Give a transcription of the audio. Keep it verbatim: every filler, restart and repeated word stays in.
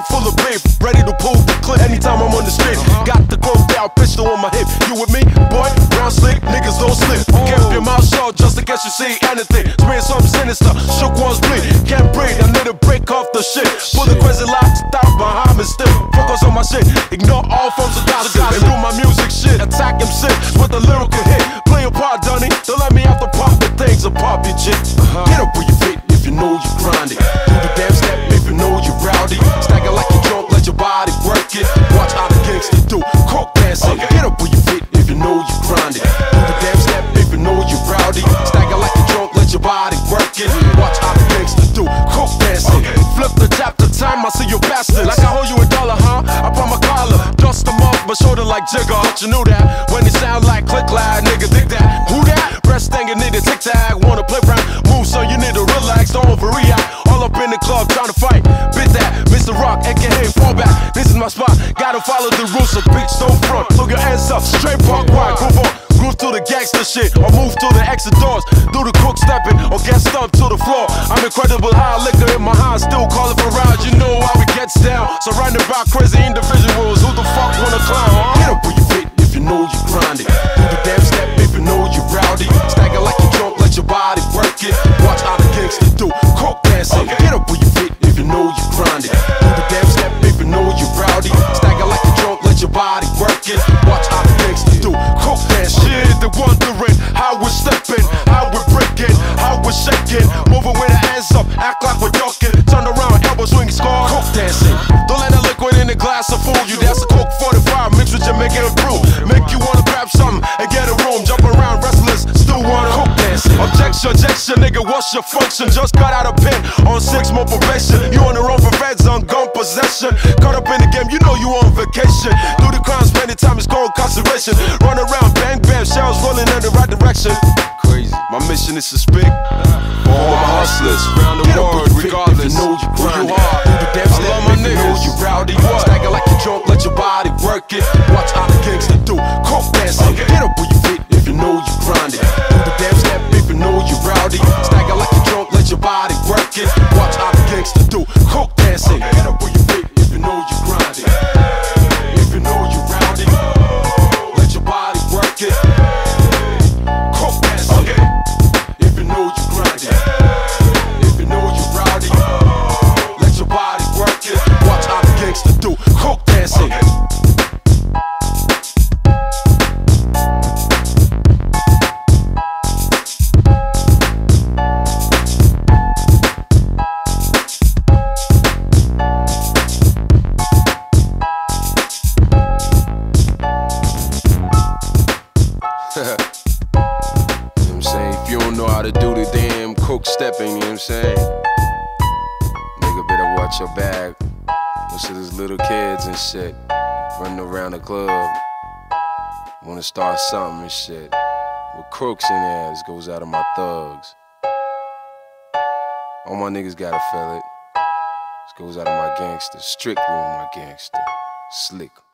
full of beef, ready to pull the clip anytime I'm on the street. Got the chrome down pistol on my hip. You with me, boy? Brown slick, niggas don't slip. Keep your mouth shut just in case you see anything. Spin something sinister, shook ones bleed. Can't breathe, I need to break off the shit. Pull the crazy locks, stop behind me still. Focus on my shit, ignore all forms of gossip. And do my music shit, attack him shit with a lyrical hit. Play your part, Dunny, don't let me have to pop the things or pop your chick. Get up with your feet if you know you grind it. Do the damn step if you know you rowdy. Stagger like you drunk, let your body work it. Watch how the gangsters do Crook Dancin. Get up with your feet if you know you grind it. Do the damn step if you know you rowdy. Stagger like you drunk, let your body work it. Watch how the gangsters do Crook Dancin. Flip the chapter time, I see you bastard. Like I hold you a dollar, huh? I put my collar, dust them off my shoulder like Jigger. But you knew that when it sound like click loud, nigga dig that. Who that? Breast thing, you need a tic tac. Wanna play round, move, so you need to relax, don't overreact. All up in the club trying to fight, bit that. Mister Rock, aka fall back. This is my spot. Gotta follow the rules of beach, don't front. Throw your hands up, straight park wide, groove on. Groove to the gangster shit, or move to the exit doors. Do the crook stepping, or get stumped to the floor. I'm incredible high, liquor in my hand, still calling for rides. You know how it gets down. Surrounded by crazy individuals. Who the fuck wanna clown, huh? Get up with your feet if you know you grind it. Do the damn step if you know you rowdy. Stagger like you drunk, let your body work it. Watch how the gangsters do Crook Dancin. Get up with your feet if you know you grind it. Do the damn step if you know you rowdy. Stagger like you drunk, let your body work it. Watch how the gangsters do Crook Dancin. Shit, they're wondering how we're stepping, how we're breaking, how we're shaking. Moving with our hands up, act like we're ducking. Turn around, elbow swing, score. Crook Dancin. Don't let that liquid in the glass of fool you. That's a Coke forty-five mixed with Jamaican brew. Make you wanna grab something and get a room. Jump around restless, still wanna Crook Dancin. Objection, objection, nigga, what's your function? Just got out of pen on six more probation. You on the road for feds on gun possession. Caught up in the game, you know you on vacation. Do the crime, spending time is called conservation. Run around, bang bang, shells rolling in the right direction. Crazy. My mission is to speak for all my hustlers around the world, regardless. You know you grind it. Do the damn step, I love my niggas. You know you rowdy. Stagger like you drunk, let your body work it. Watch how the gangsters do Crook Dancin. Get up with your feet if you know you grind it. Do the damn step if you know you rowdy. Stagger like you drunk, let your body work it. Watch how the gangsters do Crook Dancin. Get up with your feet if you know you grind it. If you know you rowdy, let your body work it. Crook Dancin. If you know you grind it. If you know you rowdy, let your body work it. Watch how the gangsters do Crook Dancin. You know what I'm saying? If you don't know how to do the damn crook stepping, you know what I'm saying? Nigga better watch your bag. Most of these little kids and shit running around the club, wanna start something and shit. With crooks in there, this goes out of my thugs. All my niggas gotta feel it. This goes out of my gangsters, strictly on my gangster, Slic.